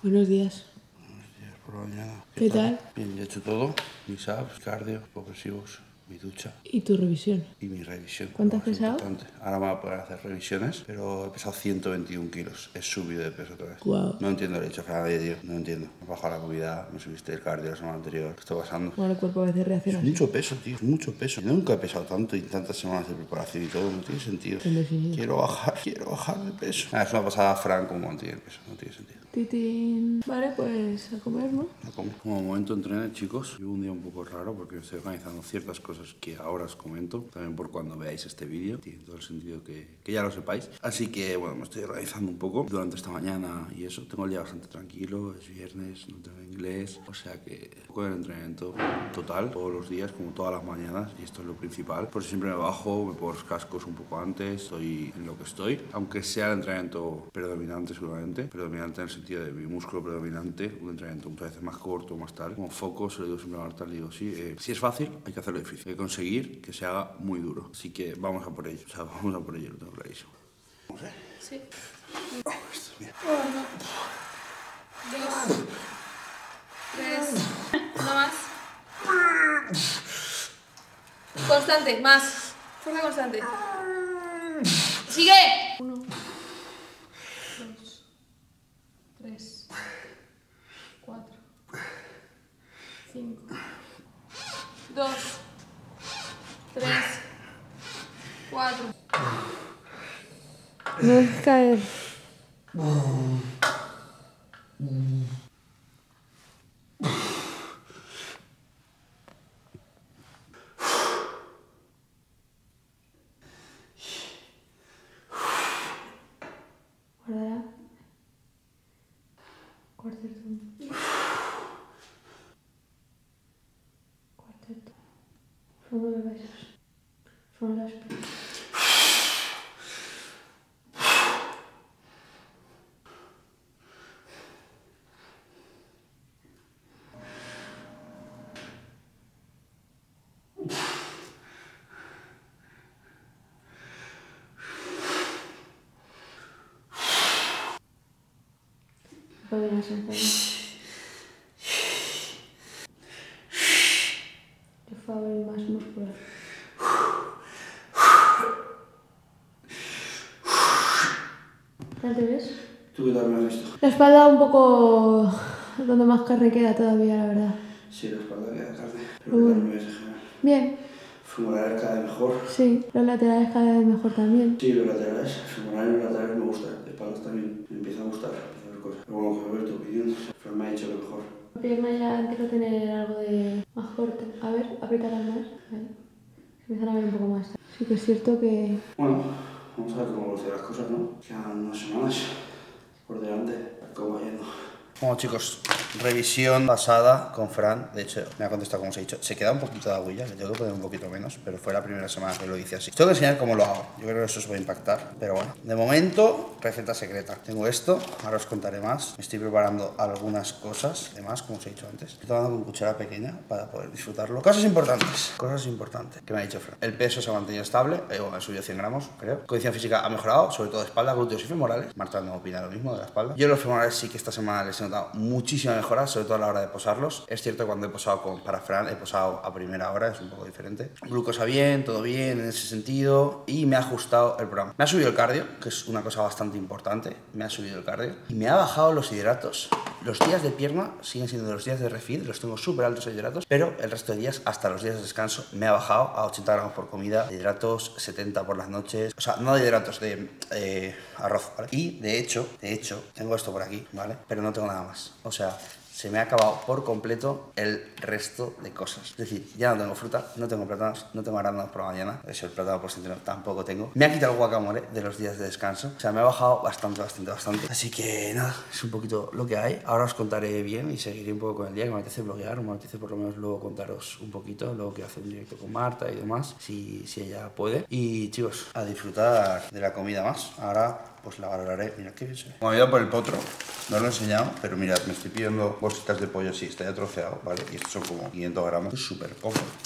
Buenos días. Buenos días por la mañana. ¿Qué tal? Bien, ya he hecho todo. Mis abs, cardio, progresivos, mi ducha ¿Y tu revisión? y mi revisión. ¿Cuánto has Lo más pesado? importante. Ahora me voy a poder hacer revisiones, pero he pesado 121 kilos. He subido de peso otra vez. Guau. No entiendo el hecho, Fran, tío. No entiendo. Me he bajado la comida, me subiste el cardio la semana anterior. ¿Qué está pasando? Bueno, el cuerpo a veces reacciona Es así. mucho peso, tío. Es mucho peso. Yo nunca he pesado tanto y tantas semanas de preparación y todo. No tiene sentido. Indefinido. Quiero bajar de peso. Es una pasada, Fran, como no tiene peso. No tiene sentido. Titín. Vale, pues a comer, ¿no? A comer. Como momento entrené, chicos, llevo un día un poco raro porque estoy organizando ciertas cosas que ahora os comento, también por cuando veáis este vídeo, tiene todo el sentido que ya lo sepáis. Así que, bueno, me estoy organizando un poco durante esta mañana y eso. Tengo el día bastante tranquilo, es viernes, no tengo inglés, o sea que un poco de entrenamiento total, todos los días, como todas las mañanas, y esto es lo principal. Por eso siempre me bajo, me pongo los cascos un poco antes, estoy en lo que estoy, aunque sea el entrenamiento predominante seguramente, predominante en el sentido de mi músculo predominante, un entrenamiento muchas veces más corto, más tal, como foco, se lo digo siempre a Marta, le digo, sí, si es fácil, hay que hacerlo difícil, hay que conseguir que se haga muy duro, así que vamos a por ello, o sea, vamos a por ello, lo tengo clarísimo. Vamos a ver. Sí. Esto es bien. 2, 3, no más. Constante, más. Fuerza constante. ¡Sigue! 1, 2, 3, 4, 5, 2, 3, 4. No dejes caer. Guardará. Cuarteto. Cuarteto. Fondo de besos. Son las piernas. Podría sentar. Te fue a abrir más muscular. ¿Ya te ves? ¿Tú qué tal me has visto? La espalda un poco donde más carne queda todavía, la verdad. Sí, la espalda queda carne, pero ¿qué tal me ves en general? Bien, Femorales cada vez mejor. sí. Los laterales cada vez mejor también. Sí, los laterales, femorales y los laterales me gustan, de espaldas también, me empieza a gustar, empieza a ver cosas. Pero bueno, que ver tu opinión, Fran me ha dicho que mejor. La pierna ya empieza a tener algo de más corte. A ver, apriétalas más. Ahí. Se empiezan a ver un poco más. Sí que es cierto que... Bueno, vamos a ver cómo evolucionan las cosas, ¿no? Quedan unas semanas por delante, a ver cómo va yendo. Bueno, chicos, revisión pasada con Fran. De hecho, me ha contestado como os he dicho. Se queda un poquito de agüilla, le tengo que poner un poquito menos, pero fue la primera semana que lo hice así. Os tengo que enseñar cómo lo hago. Yo creo que eso os va a impactar, pero bueno. De momento, receta secreta. Tengo esto, ahora os contaré más. Me estoy preparando algunas cosas, además, como os he dicho antes. Estoy tomando con cuchara pequeña para poder disfrutarlo. Cosas importantes, que me ha dicho Fran. El peso se ha mantenido estable, bueno, he subido 100 gramos, creo. Condición física ha mejorado, sobre todo espalda, glúteos y femorales. Marta no opina lo mismo de la espalda. Yo los femorales sí que esta semana les he notado muchísima mejora, sobre todo a la hora de posarlos. Es cierto que cuando he posado para Fran, he posado a primera hora, es un poco diferente. Glucosa bien, todo bien en ese sentido, y me ha ajustado el programa. Me ha subido el cardio, que es una cosa bastante importante. Me ha subido el cardio y me ha bajado los hidratos. Los días de pierna siguen siendo los días de refeed, los tengo súper altos de hidratos, pero el resto de días, hasta los días de descanso, me ha bajado a 80 gramos por comida, de hidratos 70 por las noches, o sea, no de hidratos, de arroz, ¿vale? Y de hecho, tengo esto por aquí, ¿vale? Pero no tengo nada más, o sea, se me ha acabado por completo el resto de cosas. Es decir, ya no tengo fruta, no tengo plátanos, no tengo arándanos por la mañana, eso el plátano por centeno tampoco tengo. Me ha quitado el guacamole de los días de descanso, o sea, me ha bajado bastante. Así que nada, es un poquito lo que hay. Ahora os contaré bien y seguiré un poco con el día, que me apetece bloguear, me apetece por lo menos luego contaros un poquito, luego quiero hacer un directo con Marta y demás, si ella puede. Y chicos, a disfrutar de la comida más. Ahora pues la valoraré. Mirad qué bien se ve. Me he ido por el potro, no lo he enseñado, pero mirad, me estoy pidiendo bolsitas de pollo así, está ya troceado, ¿vale? Y estos son como 500 gramos, es súper cómodo.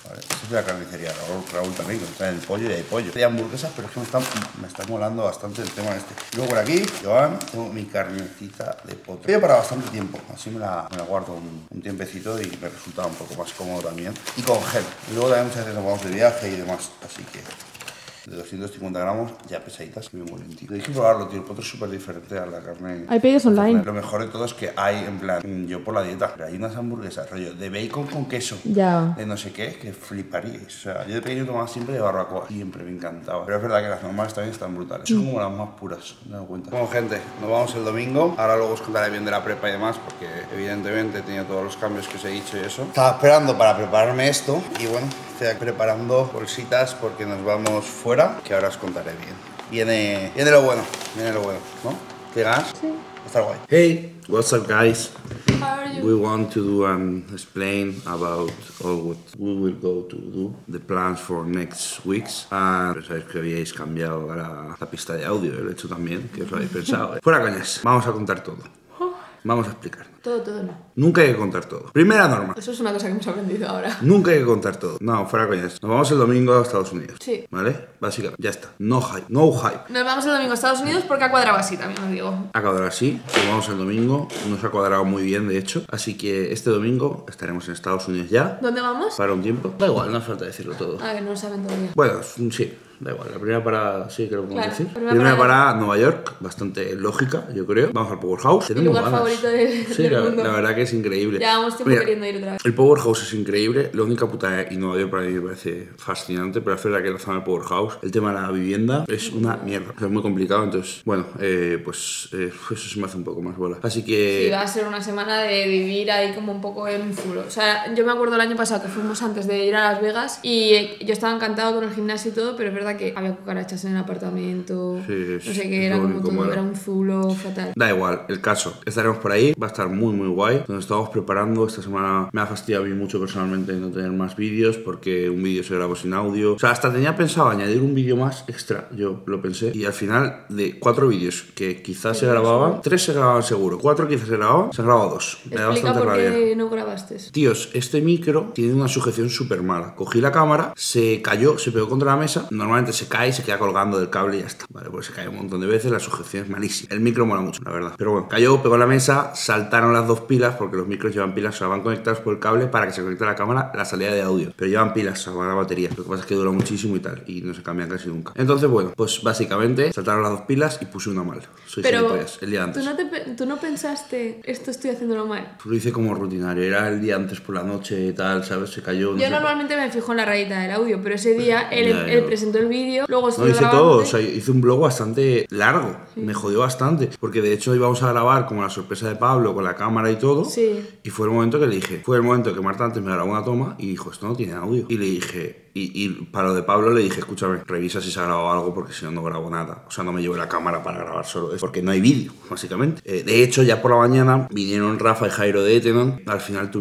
¿vale? Esta es de la carnicería, Raúl también, que me trae el pollo y hay pollo. Hay hamburguesas, pero es que me está molando bastante el tema este. Y luego por aquí, Joan, tengo mi carnecita de potro. Voy para bastante tiempo, así me la guardo un tiempecito y me resulta un poco más cómodo también. Y con gel. Y luego también muchas veces nos vamos de viaje y demás, así que... de 250 gramos, ya pesaditas, que me mueren, tío. Tienes que probarlo, tío. El potro es súper diferente a la carne. Hay pedidos online. Lo mejor de todo es que hay, en plan, yo por la dieta, pero hay unas hamburguesas, rollo, de bacon con queso, Ya. de no sé qué, que fliparíais. O sea, yo de pequeño tomaba siempre de barbacoa, siempre me encantaba. Pero es verdad que las normales también están brutales. Son como las más puras, me he dado cuenta. Bueno, gente, nos vamos el domingo. Ahora luego os contaré bien de la prepa y demás, porque evidentemente he tenido todos los cambios que os he dicho y eso. Estaba esperando para prepararme esto y bueno, estoy preparando bolsitas porque nos vamos fuera, que ahora os contaré bien. Viene lo bueno, ¿no? ¿Qué ganas? Sí. Está guay. Hey, what's up, guys? How are you? We want to do explain about all what we will go to do, the plans for next weeks. And sabéis que habíais cambiado la pista de audio, el hecho también, que os lo habéis pensado. Fuera coñas, vamos a contar todo. Vamos a explicar. Todo no. Nunca hay que contar todo. Primera norma. Eso es una cosa que hemos aprendido ahora. Nunca hay que contar todo. No, fuera coñas. Nos vamos el domingo a Estados Unidos. Sí. ¿Vale? Básicamente. Ya está. No hype. No hype. Nos vamos el domingo a Estados Unidos porque ha cuadrado así, también os digo. Ha cuadrado así. Nos vamos el domingo. Nos ha cuadrado muy bien, de hecho. Así que este domingo estaremos en Estados Unidos ya. ¿Dónde vamos? Para un tiempo. Da igual, no hace falta decirlo todo. Ah, que no lo saben todavía. Bueno, sí. Da igual, la primera parada sí que lo podemos Claro, decir. primera Parada Nueva York, bastante lógica, yo creo. Vamos al Powerhouse. Mi lugar favorito del mundo. La verdad que es increíble. Llevamos tiempo queriendo ir otra vez. El Powerhouse es increíble. La única puta y Nueva York para mí me parece fascinante, pero es verdad que la zona del Powerhouse, el tema de la vivienda es una mierda. O sea, es muy complicado, entonces, bueno, pues eso se me hace un poco más bola. Así que... Sí, va a ser una semana de vivir ahí como un poco en un zulo. O sea, yo me acuerdo el año pasado que fuimos antes de ir a Las Vegas y yo estaba encantado con el gimnasio y todo, pero es verdad que había cucarachas en el apartamento, Sí, no sé qué, era como todo, era un zulo fatal. Da igual, el caso, estaremos por ahí, va a estar muy muy guay. Nos estamos preparando, esta semana me ha fastidiado a mí mucho personalmente no tener más vídeos porque un vídeo se grabó sin audio. O sea, hasta tenía pensado añadir un vídeo más extra, yo lo pensé. Y al final, de 4 vídeos que quizás se grababan, 3 se grababan seguro, 4 quizás se grababan, se han grabado 2. Me da bastante rabia. ¿Explica por qué no grabaste? Tíos, este micro tiene una sujeción súper mala. Cogí la cámara, se cayó, se pegó contra la mesa. Normalmente se cae y se queda colgando del cable y ya está. Vale, pues se cae un montón de veces, la sujeción es malísima. El micro mola mucho, la verdad. Pero bueno, cayó, pegó en la mesa, saltaron las 2 pilas, porque los micros llevan pilas, o sea, van conectados por el cable para que se conecte a la cámara la salida de audio. Pero llevan pilas, o sea, van a batería. Lo que pasa es que dura muchísimo y tal, y no se cambian casi nunca. Entonces, bueno, pues básicamente saltaron las 2 pilas y puse una mal. Soy gilipollas, el día antes. ¿Tú no pensaste, esto estoy haciéndolo mal? Lo hice como rutinario, era el día antes por la noche y tal, ¿sabes? Se cayó. Yo normalmente me fijo en la rayita del audio, pero ese día él presentó el vídeo, luego No, estuve hice grabando. todo, o sea, hice un vlog bastante largo, me jodió bastante, porque de hecho íbamos a grabar como la sorpresa de Pablo con la cámara y todo, Sí. y fue el momento que le dije, fue el momento que Marta antes me grabó una toma y dijo, esto no tiene audio, y le dije, y para lo de Pablo le dije, escúchame, revisa si se ha grabado algo porque si no, no grabo nada, o sea, no me llevo la cámara para grabar solo eso, porque no hay vídeo, básicamente. De hecho, ya por la mañana vinieron Rafa y Jairo de Etenon, al final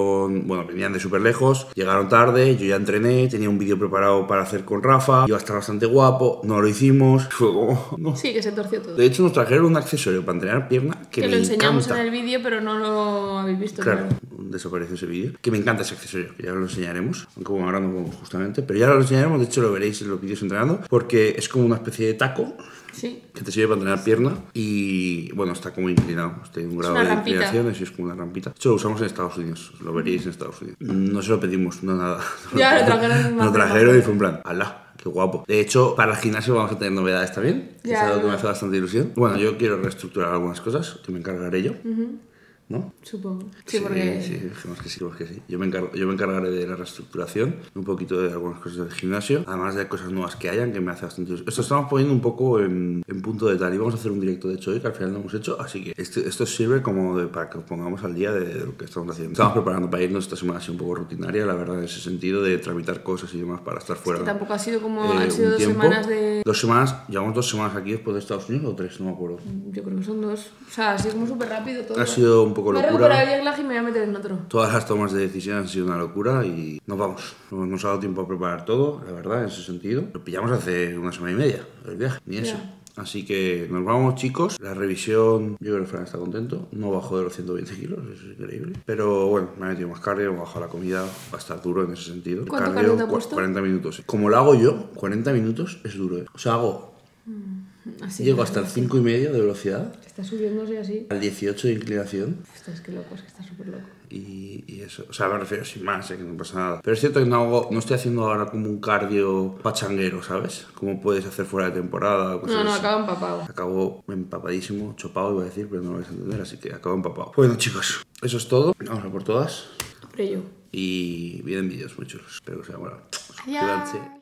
venían de súper lejos, llegaron tarde, yo ya entrené, tenía un vídeo preparado para hacer con Rafa, iba a estar bastante guapo, no lo hicimos, fue como, no. Sí, que se torció todo. De hecho, nos trajeron un accesorio para entrenar pierna que me lo enseñamos encanta. en el vídeo, pero no lo habéis visto. Claro, desapareció ese vídeo. Que me encanta ese accesorio, que ya lo enseñaremos. Aunque bueno, ahora no podemos justamente. Pero ya lo enseñaremos, de hecho lo veréis en los vídeos entrenando. Porque es como una especie de taco. Sí. Que te sirve para entrenar pierna. Y bueno, está como inclinado. Tiene un grado de inclinación, y es como una rampita. De hecho, lo usamos en Estados Unidos. Lo veréis en Estados Unidos. No se lo pedimos, no nada. Ya lo trajeron. Lo trajeron y fue en plan, ¡hala! Qué guapo. De hecho, para el gimnasio vamos a tener novedades también. Que es algo que me hace bastante ilusión. Bueno, yo quiero reestructurar algunas cosas que me encargaré yo. ¿No? Supongo. Sí, porque... Sí, dijimos que sí. Yo me encargaré de la reestructuración, un poquito de algunas cosas del gimnasio, además de cosas nuevas que hayan, que me hace bastante ilusión. Esto estamos poniendo un poco en punto de tal, y vamos a hacer un directo de hecho hoy, que al final no hemos hecho, así que esto sirve como para que os pongamos al día de lo que estamos haciendo. Estamos preparando para irnos esta semana así un poco rutinaria, la verdad, en ese sentido de tramitar cosas y demás para estar fuera. Es que tampoco ha sido como... han sido 2 semanas de... 2 semanas, llevamos 2 semanas aquí después de Estados Unidos, o 3, no me acuerdo. Yo creo que son 2. O sea, ha sido como súper rápido todo. Ha sido un poco locura. Y me voy a meter en otro. Todas las tomas de decisión han sido una locura y nos vamos. No nos ha dado tiempo a preparar todo, la verdad, en ese sentido. Lo pillamos hace una semana y media, el viaje, ni eso. Así que nos vamos, chicos. La revisión, yo creo que Fran está contento. No bajó de los 120 kilos, eso es increíble. Pero bueno, me ha metido más cardio, me ha bajado la comida. Va a estar duro en ese sentido. ¿Cuánto cardio te ha puesto? 40 minutos. Como lo hago yo, 40 minutos es duro, ¿eh? O sea, hago... Así, llego hasta el 5,5 de velocidad. Está subiéndose así. Al 18 de inclinación. Ostras, qué loco, es que está súper loco. Y eso, o sea, me refiero sin más, que no pasa nada. Pero es cierto que no estoy haciendo ahora como un cardio pachanguero, ¿sabes? Como puedes hacer fuera de temporada. No, acabo empapado. Acabo empapadísimo, chopado iba a decir, pero no lo vais a entender, así que acabo empapado. Bueno, chicos, eso es todo. Vamos a por todas. Hombre, yo. Y vienen vídeos muy chulos. Espero que os haya molado. Adiós. Cuídense.